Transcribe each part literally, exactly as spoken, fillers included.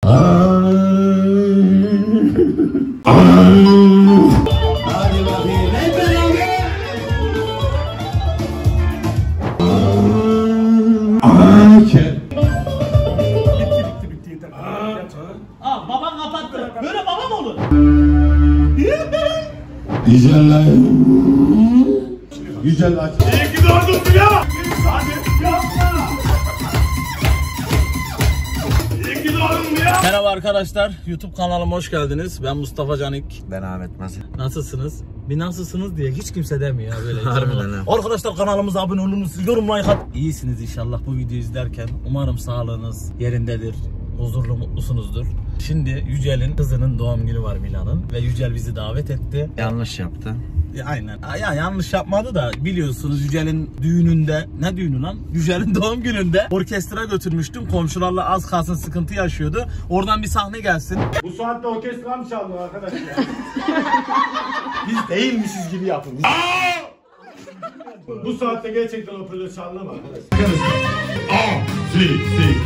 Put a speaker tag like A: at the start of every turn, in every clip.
A: Hadi bakayım hep beraber.
B: Bitti bitti yeter.
C: Aa baban kapattı. Böyle baba mı olur?
A: Güzeller. Güzel aç.
B: İyi ki doğdun ya. Hadi yapma. İyi ki doğdun ya.
C: Merhaba arkadaşlar, YouTube kanalıma hoş geldiniz. Ben Mustafa Canik.
D: Ben Ahmet Mazı.
C: Nasılsınız? Bir nasılsınız diye hiç kimse demiyor ya böyle.
D: Harbiden ha.
C: Arkadaşlar kanalımıza abone olunuz, yorum like at. İyisiniz inşallah bu videoyu izlerken. Umarım sağlığınız yerindedir. Huzurlu, mutlusunuzdur. Şimdi Yücel'in kızının doğum günü var Mila'nın ve Yücel bizi davet etti.
D: Yanlış yaptı.
C: Ya, aynen. Ya yanlış yapmadı da biliyorsunuz Yücel'in düğününde, ne düğünü lan? Yücel'in doğum gününde orkestra götürmüştüm. Komşularla az kalsın sıkıntı yaşıyordu. Oradan bir sahne gelsin.
B: Bu saatte orkestra mı çaldı arkadaşlar?
A: Biz değilmişiz gibi yapın.
B: Bu saatte gerçekten hoparlör çaldı mı arkadaşlar?
A: Si si.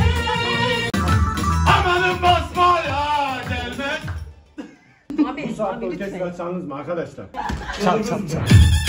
B: Amanın basmaya gelmez.
E: Abi,
B: Bu saatte
E: abi lütfen.
B: orkestra çaldınız mı arkadaşlar?
C: Çal çal çal.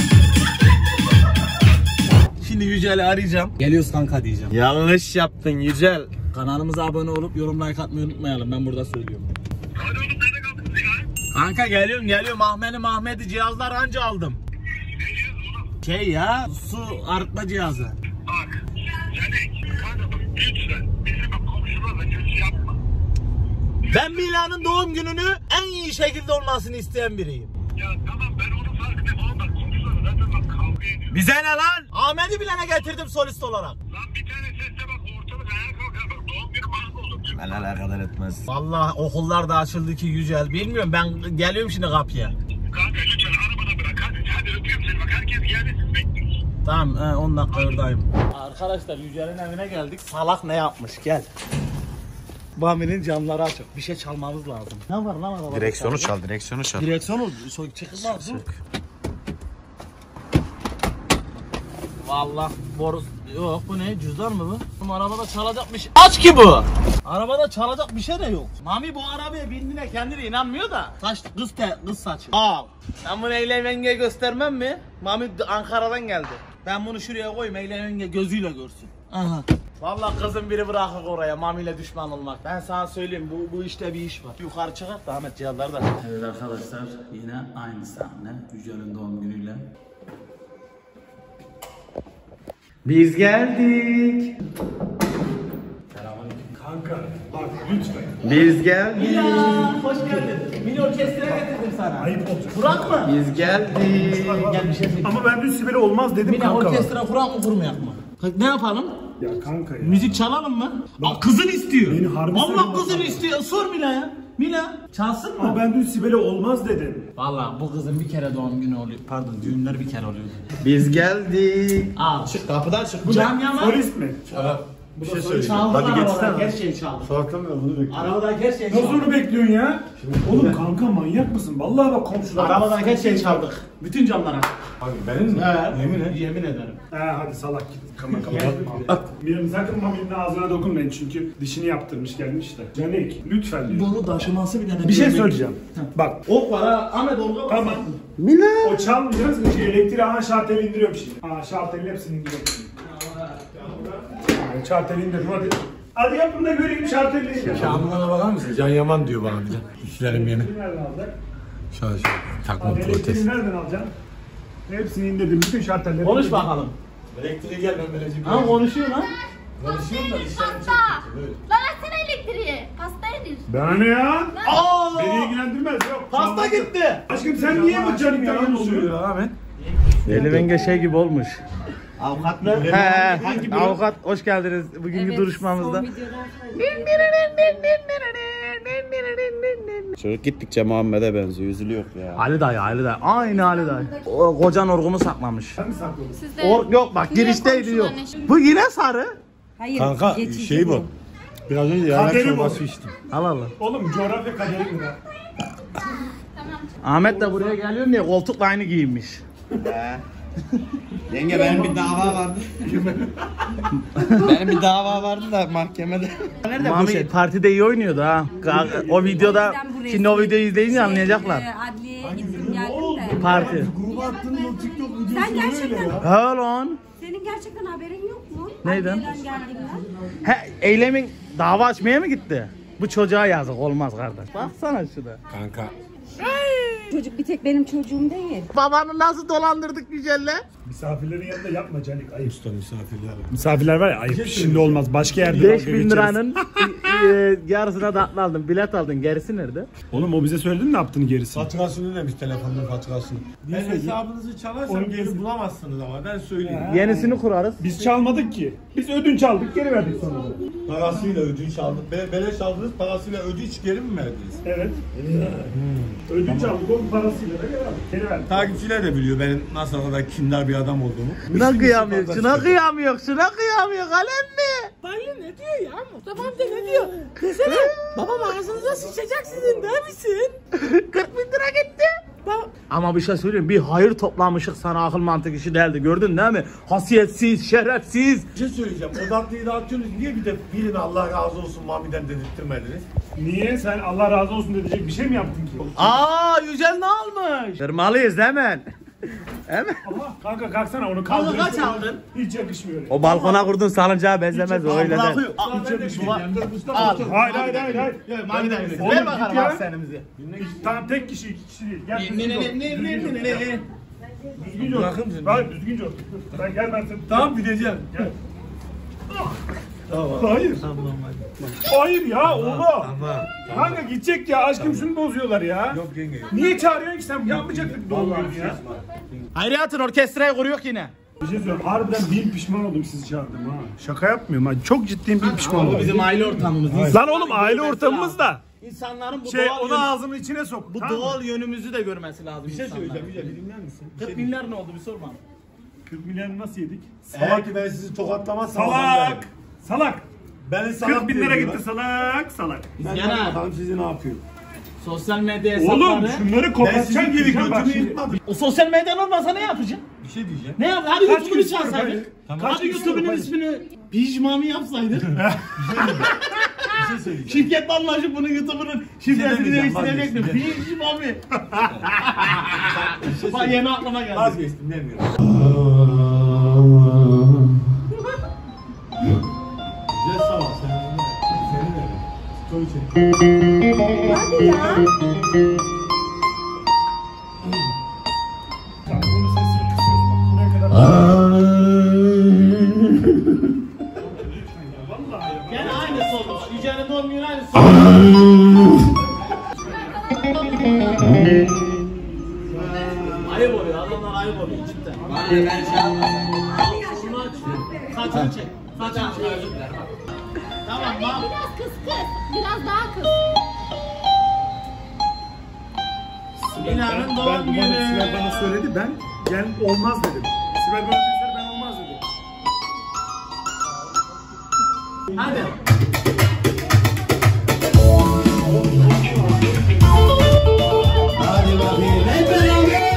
C: Şimdi Yücel'i arayacağım. Geliyoruz kanka diyeceğim.
D: Yanlış yaptın Yücel.
C: Kanalımıza abone olup yorum like atmayı unutmayalım. Ben burada söylüyorum. Hadi oğlum nerede kaldınız ya? Kanka geliyorum geliyorum. Ahmet'i Mahmet'i cihazlar anca aldım. Ne cihaz oğlum? Şey ya su arıtma cihazı.
F: Bak, Canik, kanka bak lütfen bizim komşularla kötü yapma.
C: Ben Mila'nın doğum gününü en iyi şekilde olmasını isteyen biriyim.
F: Ya tamam ben onun farkındayım ama bak komşularla zaten bak kavga ediyor.
C: Bize ne lan? Ahmet'i bilene getirdim solist olarak.
F: Lan bir tane sesle bak ortalık ayağa kalkar bak doğum günü mahvolur.
D: Ben alakadar etmez.
C: Vallahi okullar da açıldı ki Yücel. Bilmiyorum ben geliyorum şimdi kapıya.
F: Kanka lütfen arabada bırak hadi, hadi öpüyorum seni bak herkes geldi siz bekliyorsunuz.
C: Tamam on dakika oradayım. Arkadaşlar Yücel'in evine geldik. Salak ne yapmış gel. Bami'nin camları açık. Bir şey çalmamız lazım. Ne var lan arabada?
D: Direksiyonu çal, direksiyonu çal.
C: Direksiyonu çıkmaz mı? Vallahi boru yok bu ne cüzdan mı bu? Bu arabada çalacak bir şey. Aç ki bu. Arabada çalacak bir şey de yok. Mami bu arabaya bindiğine kendine inanmıyor da. Saç kız te, kız saçı. Al. Ben bunu Eylem yenge göstermem mi? Mami Ankara'dan geldi. Ben bunu şuraya koyayım Eylem yenge gözüyle görsün. Aha. Vallahi kızın biri bırakır oraya Mami ile düşman olmak. Ben sana söyleyeyim bu bu işte bir iş var. Yukarı çıkart da Ahmet cihazları da. Evet arkadaşlar yine aynı sahne. Yücel'in doğum günüyle. Biz geldik.
B: Kanka bak lütfen.
D: Biz geldik.
C: Mila hoş geldin. Mini orkestra getirdim sana.
B: Ayıp olacak.
C: Kurak mı?
D: Biz geldik.
C: Gel bir şey söyleyeyim.
B: Ama ben dün Sibel'e olmaz dedim
C: Mini
B: kanka.
C: orkestra kurak mı kurmayak mı? Ne yapalım?
B: Ya kanka ya.
C: Müzik çalalım mı? Aa, kızın istiyor.
B: Beni harbi
C: Allah
B: sevmez
C: kızın
B: abi.
C: istiyor. Sor Mila'ya. Mila çalsın mı?
B: Ama ben dün Sibel'e olmaz dedim.
C: Vallahi bu kızın bir kere doğum günü oluyor. Pardon düğünler bir kere oluyor.
D: Biz geldik.
C: Al.
D: Çık kapıdan çık.
B: Bu
C: Cam
B: ne?
C: yana.
B: Solist mi?
D: Bir şey söyleyeceğim.
C: Çaldılar
D: Hadi geçsene.
C: arabadaki her şeyi çaldı.
B: Salaktan bunu bekliyorum.
C: Arabadaki her şeyi
B: Nasıl
C: çaldı.
B: onu bekliyorsun ya? Oğlum kanka manyak mısın? Vallahi bak komşular.
C: Arabadaki her şeyi çaldık. Bütün camlar açık.
B: Abi benim mi?
C: Evet. Yemin et. Yemin ederim.
B: He hadi salak git. Kamera kamera. At. Benim sakın Mami'nin ağzına dokunmayın çünkü dişini yaptırmış gelmiş de. Canik lütfen diyor.
C: Bunu taşıması bir tane.
B: Bir şey söyleyeceğim. Bak
C: Ok var ha. Ahmet olga var.
B: tamam. O çalmayacağız. Şey, elektriği aha şarteli indiriyorum şimdi. Aha şartelin hepsini indiriyorum şimdi. Yani şarteli indirdim hadi. Hadi yapın da göreyim şarteli.
G: Camlara bakar mısın? Can Yaman diyor bana bir de. İşlerim yeni.
B: Nereden alacak?
G: Şöyle şöyle. Takma
B: Hadi
G: protez.
B: elektriği nereden alacaksın? Hepsini indirdim. Bütün şartelleri.
C: Konuş
B: indirdim.
C: bakalım.
G: Elektriği gelmem böylece.
C: Ha konuşuyor lan.
G: Konuşuyorum da işlerim çok
E: Pasta.
G: kötü. Böyle.
E: Lan açsana elektriği. Pastayı diyorsun.
B: Bana ne ya?
C: Aa!
B: Beni ilgilendirmez yok.
C: Pasta
B: Çalmaz.
C: gitti.
B: Aşkım sen niye bu Canik'ten yalan oluyorsun?
G: Ahmet.
D: Deli Venge şey gibi olmuş.
C: Avukat mı?
D: He, avukat hoş geldiniz bugünkü duruşmamızda. Çocuk gittikçe Muhammed'e benziyor, yüzülü yok ya.
C: Ali dayı, Ali dayı. Aynı Ali dayı. O kocan orgumu saklamış.
B: Sen mi sakladın?
E: Siz de
C: Or yok bak
E: Niye
C: girişteydi yok.
E: komşuların eşi-
C: Bu yine sarı.
E: Hayır.
G: Kanka
E: geçici
G: şey bu. Biraz önce yarak
B: Kaderi bu.
G: çorbası içtim.
C: Al al.
B: Oğlum coğrafya kaderi mi lan?
C: Ahmet de buraya geliyor diye koltukla aynı giyinmiş. Yenge benim bir dava vardı. benim bir dava vardı da mahkemede. Nerede bu
D: Mami
C: şey?
D: partide iyi oynuyordu ha. O videoda, şimdi o videoyu izleyince anlayacaklar.
H: Şey, adliyeye gittim geldim de.
D: Parti.
A: Gruba attığınız o TikTok videosu
H: Sen
A: öyle
H: gerçekten,
A: ya.
D: Ha lan.
H: senin gerçekten haberin yok mu?
D: Neyden?
H: Adliyeden geldiğinden.
D: He, eylemin dava açmaya mı gitti? Bu çocuğa yazık olmaz kardeş. Baksana şuna.
G: Kanka.
H: Çocuk bir tek benim çocuğum değil.
D: Babanı nasıl dolandırdık güzelle?
B: Misafirlerin yanında yapma Canik, ayıp.
G: Usta misafirler.
B: Misafirler var ya, ayıp. Şimdi olmaz. Başka yerde
D: beş
B: dalga
D: bin
B: geçeriz.
D: liranın e, e, yarısına tatlı aldın, bilet aldın. Gerisi nerede?
B: Oğlum o bize söyledi mi ne yaptığını gerisi?
G: Faturasını demiş telefonun faturasını. Ben hesabınızı çalarsam
B: Onu
G: geri
B: kesin.
G: bulamazsınız ama ben söyleyeyim.
D: Yenisini kurarız.
B: Biz çalmadık ki. Biz ödünç aldık, geri verdik sonra.
G: Parasıyla ödünç aldık. Be beleş aldınız, parasıyla ödünç geri mi verdiniz?
B: Evet. Hmm. Ödünç aldık, onun parasıyla da geri verdik. Geri verdik.
G: Takipçiler de biliyor benim nasıl kadar kindar bir adam olduğumu.
D: Şuna kıyamıyor, şuna kıyamıyor, şuna kıyamıyor. Kalem mi?
I: Dayı ne diyor ya? Mustafa amca ne diyor? Kızım, babam ağzınıza sıçacak sizin değil misin?
D: kırk bin lira gitti.
I: Ba-
D: Ama bir şey söyleyeyim, bir hayır toplamışık, sana akıl mantık işi değildi, gördün değil mi? Hasiyetsiz, şerefsiz.
G: Bir şey söyleyeceğim. O tatlıyı dağıtıyorsunuz. Niye bir de birini Allah razı olsun Mami'den dedirttirmediniz?
B: Niye? Sen Allah razı olsun diyecek bir şey mi yaptın ki?
D: Aa, Yücel ne almış? Kırmalıyız hemen. Hemen.
B: Ama kanka kalksana, onu
C: Kanka
B: kaldırırsın.
C: kaç aldın?
B: Hiç yakışmıyor.
D: O balkona kurdun salıncağa benzemez, o öyle de.
C: Bırakıyor.
B: Hiç yakışmıyor.
C: Al.
B: Hayır hayır hayır hayır.
C: Mami'den
B: Oğlum,
C: ver
B: git
C: bakalım
B: ya.
C: hastanemize.
B: Tamam, tek kişi, iki kişi değil. Gel
C: Ne
B: düzgünce
C: ne
B: ol.
C: ne ne
B: Düzgünce ol.
C: ne ne ne.
B: Düzgünce ol.
G: Bırakır mısın?
B: Hayır, düzgünce ol. Sen gel, ben seni.
G: Tamam gideceğim.
B: Gel. Hayır. Hayır ya oğlum.
G: Tamam.
B: Kanka gidecek ya, aşkım şunu bozuyorlar ya.
G: Yok yenge yok.
B: Niye çağırıyorsun ki sen? Yapmayacaktık doğum günü ya.
D: Hayriatın orkestrayı kuruyor yine.
B: Bir şey söyleyeyim, harbiden bin pişman oldum sizi çağırdım ha. Şaka yapmıyorum ha, çok ciddiyim, bin pişman
C: Bu
B: oldum.
C: bizim aile ortamımız.
B: Lan oğlum, aile ortamımız da.
C: İnsanların bu
B: Şey,
C: doğal
B: onu
C: yönü-
B: ağzının içine sok.
C: bu
B: tamam mı?
C: doğal yönümüzü de görmesi lazım.
G: Bir şey söyleyeceğim. Güzel bir dinler misin? Bir şey
C: kırk binler ne oldu bir sorma.
B: kırk milyonu nasıl yedik?
G: Eğer ki ben sizi tokatlamazsam
B: Salak! Salak!
G: Beni salak
B: kırk bin lira
G: diyorlar.
B: gitti, salak salak.
G: Ben
C: Gene-
G: de bakalım sizi ne yapıyor.
C: Sosyal medya
B: Oğlum
C: hesapları.
B: şunları
G: Ben
B: koparacaksın
G: sizin gibi
B: bak
G: götümü
B: şimdi.
G: yırtmadım.
C: O sosyal medyan olmasa ne yapacaksın?
G: Bir şey diyeceğim.
C: Ne yap? Hadi
B: Kaç
C: YouTube'unu
B: gün istiyorum,
C: çalsaydık.
B: hadi.
C: Hadi
B: Kaç gün
C: YouTube'un
B: istiyorum,
C: ismini Pijmami yapsaydık.
G: Bir şey söyleyeceğim.
C: Şirketle anlaşıp bunun YouTube'unun şifresini
G: demeyeceğim,
C: değiştirecektim.
G: vazgeçtim.
C: Pijmami. Bak yeni aklıma geldi.
G: Vazgeçtim demiyorum. Güzel sabah sen. Senin öyle. Story çek.
H: Hadi ya.
B: Tamam, bunun sesini kısıyoruz bak, buraya kadar. Vallahi ya.
C: Gene aynısı olmuş. Yüce'nin doğum günü aynısı ayıp oluyor. Adamlar ayıp oluyor cidden. Bana ben şey Şunu aç. Saçını çek. Saçını çek. Özür dilerim. Tamam
E: Yani
C: bak.
E: biraz kıs kıs. Biraz daha kıs.
C: İnanın
B: Ben,
C: doğum
B: ben, bu bana,
C: günü.
B: Sibel bana söyledi, ben gel olmaz dedim. Sibel bana dedi, ben olmaz dedim.
C: Hadi.
G: Hadi bakayım. Hep beraber.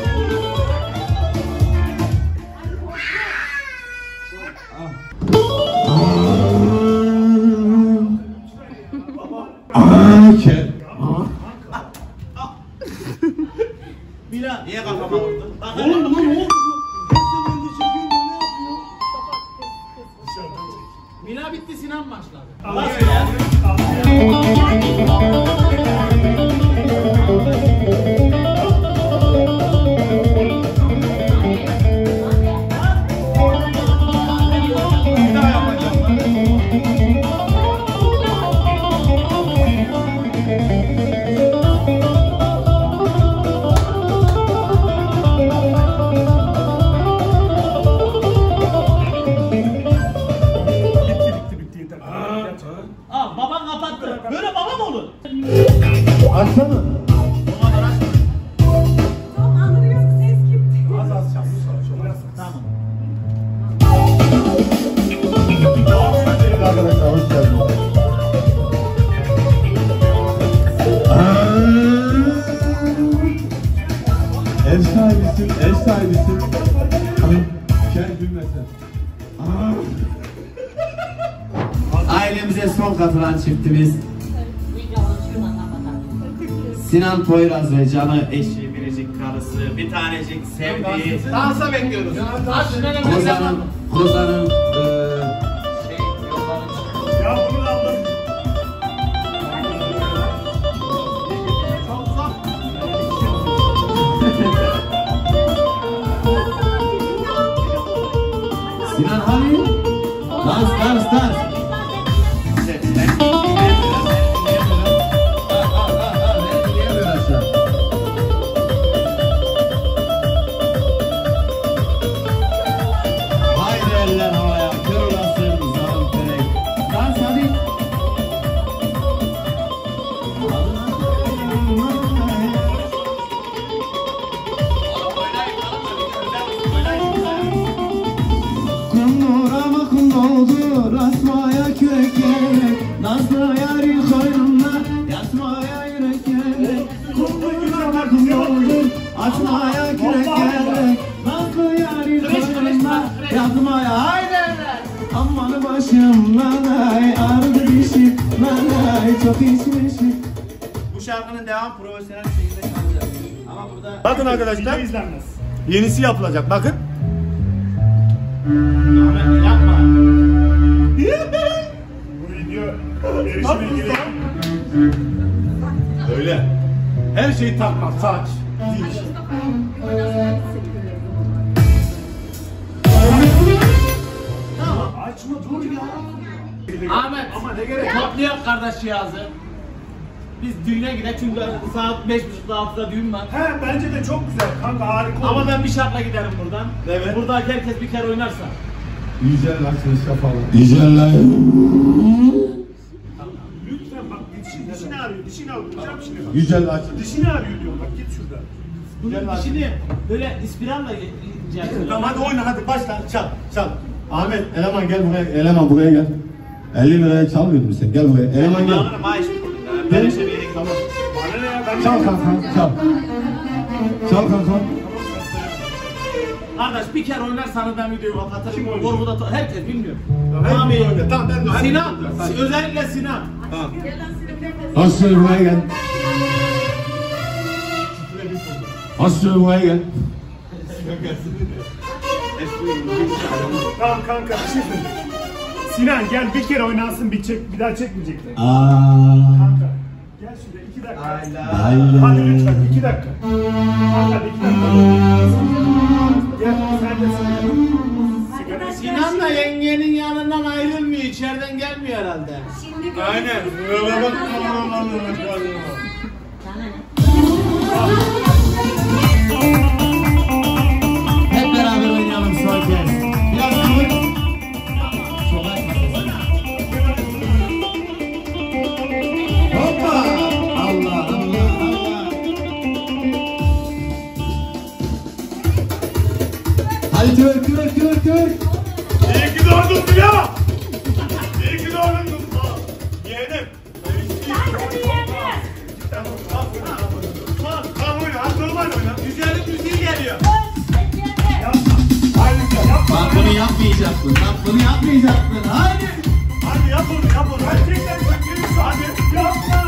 C: Bilal. Niye kafama vurdun? Oğlum bu ne oldu? Mila bitti, Sinan başladı.
B: Allah bitti bitti yeter.
C: Al baban kapattı. Böyle baba mı olur?
G: Açsana.
H: Tamam anlıyorsun, ses gitti.
G: Az az çal.
C: Tamam.
G: Arkadaşlar hoş geldiniz. Ev sahibisin, ev sahibisin.
J: katılan çiftimiz Sinan Poyraz ve Canı eşi, biricik karısı, bir tanecik sevdiği
C: Dansa bekliyoruz.
J: Kozan'ın Kozan'ın eee şey yollarını
B: Ya bunu aldım.
J: Sinan Halil dans dans dans. Haydi eller havaya, kör olasın zalim felek. Dans hadi. Kundura kundodur, asmaya kürek gerek. Nazlı yarı koynunda, yatmaya yürek gerek. Kundura kundodur, asmaya kürek gerek. Nazlı yarı koynunda, yatmaya haydi. Aman başım lanay, ağrıdı dişim lanay, çok içmişim. Bu şarkının devamı profesyonel bir şekilde çalacak. Ama burada...
G: Bakın arkadaşlar,
B: Video izlenmez.
G: yenisi yapılacak. Bakın.
C: Ahmet yapma.
B: Bu video erişime giriyor.
G: Öyle. Her şeyi takmak, saç, diş.
B: Açma dur ya.
C: Ahmet ama ne gerek? Toplayak kardeş yazı. Biz düğüne gidelim çünkü saat beş buçukta altıda düğün var.
B: He bence de çok güzel kanka, harika
C: Ama
B: oldu.
C: ben bir şartla giderim buradan.
G: Evet.
C: Burada herkes bir kere oynarsa.
G: Yücel açmış kafalı.
J: Yüceller.
B: Lütfen bak dişini, dişini arıyor, dişini arıyor. Dişini arıyor.
G: Yücel açmış.
B: Dişini arıyor diyor bak, git şuradan.
C: Bunun dişini böyle ispiralla inceltiyorlar.
G: Tamam hadi oyna, hadi başla, çal, çal. Ahmet, eleman gel buraya, eleman buraya gel. elli liraya çalmıyor musun sen? Gel buraya, eleman gel.
C: Böyle şey bir yere
G: Tamam.
B: Bana ne ya, ben
G: Çal kanka, çal. Çal kanka.
C: Kardeş bir kere oynarsanız ben videoyu kapatırım.
B: Kim oynayacak?
C: Korkuda to- herkes bilmiyor.
G: Tamam,
C: Abi,
G: oyna. Tamam, ben de hadi.
C: Sinan,
G: Hadi.
C: özellikle Sinan.
G: Tamam.
J: Aslı buraya gel. Aslı buraya gel.
B: Tamam kanka, bir şey söyleyeyim. Sinan gel bir kere oynansın, bir çek, bir daha çekmeyecekler.
J: Aa.
B: Kanka gel şuraya iki dakika.
J: Haydi.
B: Hadi lütfen iki dakika. Kanka hadi iki dakika. Gel sen de sigara.
C: Sinan da yengenin yanından ayrılmıyor. İçeriden gelmiyor herhalde.
G: Aynen.
J: Hep beraber oynayalım son kez. Biraz dur. Çok açma sesini. Hoppa! Allah Allah Allah. Hadi tür tür tür tür.
B: İyi ki doğdun ya. İyi ki doğdun.
G: Yeğenim.
B: Kalk kalk oyna, hadi normal oyna.
C: Güzelim müziği geliyor.
B: Yapma. Haydi yapma.
J: Bak bunu yapmayacaksın. Bak bunu yapmayacaksın. Hadi.
B: Hadi yap onu, yap onu. Gerçekten çok gelirse hadi yapma.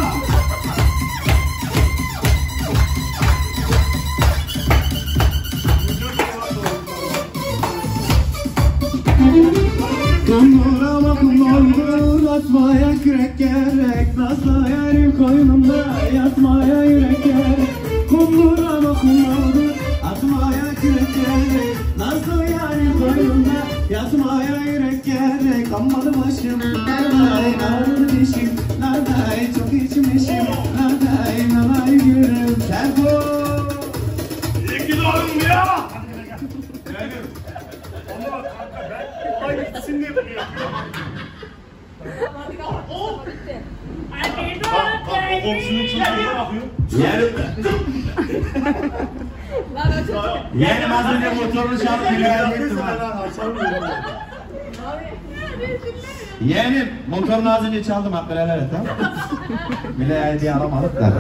J: Kundura kundodur, atmaya kürek gerek. Nazlı yarim koynumda, yatmaya yürek gerek. Kundura kundodur, atmaya kürek gerek. Nazlı yarim koynumda, yatmaya yürek gerek. Ammalı başım, nerede, ağrıdı dişim, nerede, çok içmişim, nerede, nanay yürüm, terko.
B: İyi ki doğdun ya. Yani. Ona bak kanka, ben olay bitsin diye bunu yapıyorum.
G: O komşunun çocuğuna bakıyor.
J: Yeğenim az önce motorunu çalıp yürüyerek gittim ha. Yeğenim motorunu az önce çaldım hakkını helal et tamam. Bile hediye alamadık da.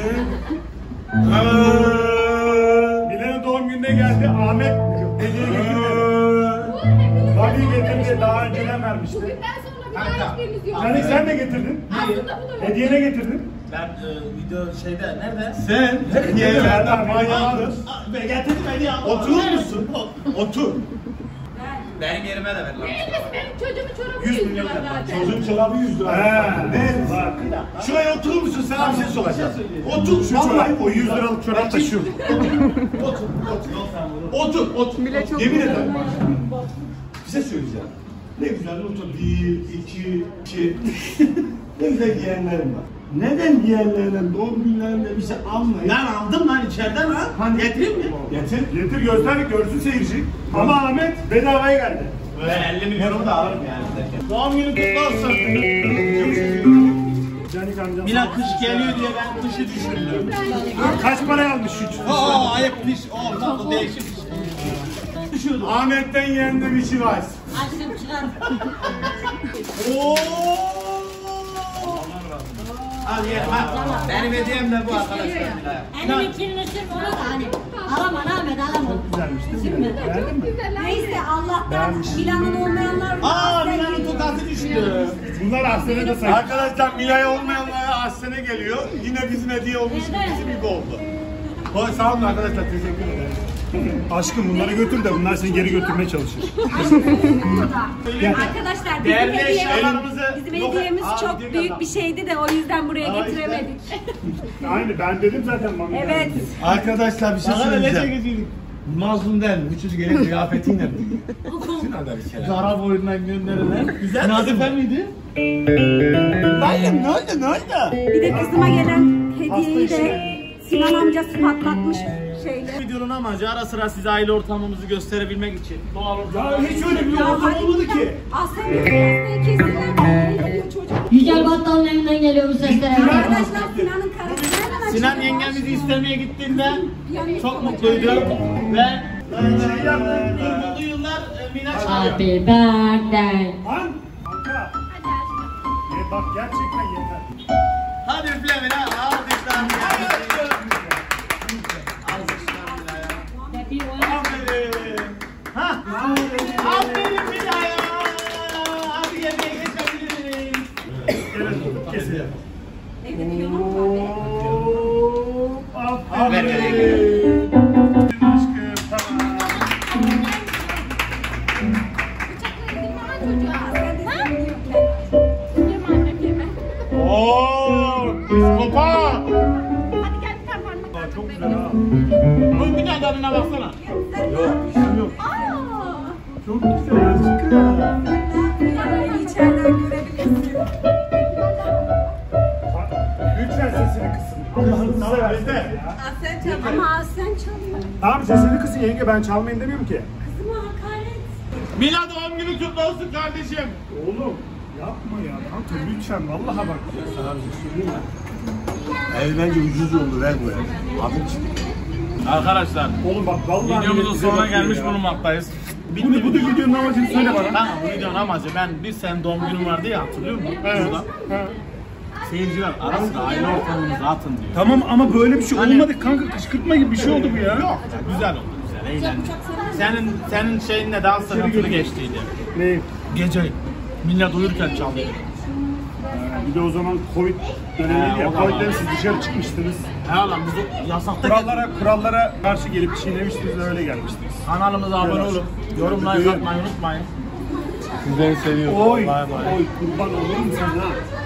B: Mile'nin doğum gününe geldi, Ahmet hediye getirmedi. Vali getirdi, daha önceden vermişti.
E: Bunlar hiçbirimiz yok.
B: Yani sen ne getirdin?
E: Aslında bunu
B: Hediye ne getirdin?
C: Ben e, video şeyde nerede?
G: Sen hediyelerden manyağıdır.
C: Ben getirdim hediye aldım.
G: Oturur musun? Otur.
C: Benim yerime de ver lan.
E: benim çocuğumun çorabı
B: yüz
E: yüz
B: milyon
E: lira zaten.
G: Çocuğun çorabı yüz lira.
B: He.
G: Ne?
B: Bak.
G: Şuraya oturur musun? Sana bir şey soracağım. Otur.
B: Şu çorap, o yüz liralık çorap da şu.
G: Otur. Otur. Otur. Otur. Yemin ederim. Bir şey söyleyeceğim. Ne güzel otur. Bir, iki, iki. Ne güzel giyenlerim var. Neden giyenlerden doğum günlerinde bir şey almayın?
C: Lan aldım lan içeriden lan.
G: Hani
C: Getireyim mi?
G: Getir.
B: Getir göster görsün seyirci. Ama Ahmet bedavaya geldi.
C: Böyle elli milyonumu da alırım yani. Doğum günü kutlu olsun.
B: Canik amcam.
C: Mila kış geliyor diye ben kışı düşündüm.
B: Kaç para almış şu?
C: Oo ayıp piş. Oo tatlı değişik. Düşüyordu.
G: Ahmet'ten yeğende bir şey var.
H: Açım çıkar.
C: Oo. Al ye bak. Benim hediyem de bu arkadaşlar.
H: Benim için sırf ona da hani. Alama Ahmet alama.
B: Güzelmiş değil mi? Beğendin mi?
H: Neyse Allah'tan Milan'ın olmayanlar var.
C: Aa Mila'nın tokası düştü.
B: Bunlar Aslen'e de sayın.
G: Arkadaşlar Mila'ya olmayanlara Aslen'e geliyor. Yine bizim hediye olmuş. Bizim gibi oldu. Hoş sağ olun arkadaşlar. Teşekkür ederim.
B: Aşkım bunları götür de bunlar seni geri götürmeye çalışır.
H: Arkadaşlar bizim
C: Değerli
H: hediyemiz,
C: eşyalarımızı-
H: bizim hediyemiz
C: Aa,
H: çok
C: video
H: büyük
C: kadar.
H: bir şeydi de o yüzden buraya getiremedik.
B: Aynı ben dedim zaten mami.
H: Evet.
G: Arkadaşlar bir şey
C: Sana da ne
G: söyleyeceğim.
C: çekeceğim?
G: Mazlum değil mi? Bu çocuk elin kıyafetiyle. Şuna da bir kere.
C: Zara boyundan gönderilen. Güzel Nazife miydi?
G: Bayım ne oldu ne oldu?
H: Bir de kızıma gelen hediyeyi de Sinan amcası patlatmış şeyle.
C: Videonun amacı ara sıra size aile ortamımızı gösterebilmek için. Doğal ortam.
B: Ya hiç öyle bir ortam olmadı ki.
H: Aslında pastayı kesinler. Çocuk.
K: Yücel Battal'ın evinden geliyor bu sesler.
H: Arkadaşlar Sinan'ın karısı nereden
C: Sinan
H: açıldı?
C: yengemizi istemeye gittiğinde çok mutluydu ve
B: Şey yaptım.
C: mutlu yıllar e, Mina çalıyor.
K: Happy birthday.
B: Lan kanka. Ye bak gerçekten yeter.
C: Hadi üfle Mina. Alkışlar Mina. Alkışlar Mina'ya. Aferin. Ha? Aferin Mina'ya. Hadi yemeğe geçebiliriz.
B: Kesin.
H: Evde bir yanım var.
B: Aferin. Aşkım tamam.
C: Ooo. Psikopat.
E: Hadi gel bir tane parmak.
B: Aa, çok güzel ha.
C: Oğlum bir daha tadına baksana.
B: Yok bir şey yok.
E: Aa.
B: Çok güzel aşkım.
H: Beni içeriden görebilirsin.
B: Bak, lütfen sesini kısın. Allah'ını seversen ya.
H: Aslen çalıyor. Ama Aslen çalıyor.
B: Tamam sesini kısın yenge ben çalmayın demiyorum ki.
H: Kızıma hakaret.
C: Mila doğum günü kutlu olsun kardeşim.
B: Oğlum yapma ya kanka lütfen vallahi bak.
G: Sana bir şey söyleyeyim mi? Ev bence ucuz oldu ver bu ev. Adım çıktı.
C: Arkadaşlar
B: Oğlum bak vallahi
C: videomuzun
B: millet bize
C: sonuna
B: bakıyor
C: gelmiş
B: ya.
C: bulunmaktayız.
B: Bu ne bu da videonun amacını söyle bana.
C: Tamam bu videonun amacı ben bir sen doğum günün vardı ya hatırlıyor musun? Burada. Seyirciler arasında aile ortamınızı atın diyor.
B: Tamam ama böyle bir şey
C: Hani-
B: olmadı kanka kışkırtma gibi bir şey oldu bu ya.
C: Yok güzel oldu güzel eğlendik. Senin senin şeyinle daha sıkıntılı geçtiydi.
B: Ne?
C: Gece millet uyurken çalıyor.
B: Bir de o zaman Covid dönemiydi
C: He,
B: ya.
C: o da
B: Covid'den
C: var.
B: siz dışarı çıkmıştınız.
C: He lan biz yasakta
B: Kurallara kurallara karşı gelip çiğnemiştiniz öyle gelmiştiniz.
C: kanalımıza abone olup yorum like atmayı unutmayın.
G: Sizleri seviyorum.
B: Oy,
C: Bay bay.
B: oy kurban olurum sana.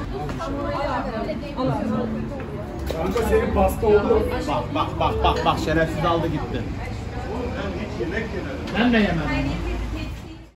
B: Kanka senin pasta oldu.
C: Bak bak bak bak bak şerefsiz aldı gitti. Ben de yemem.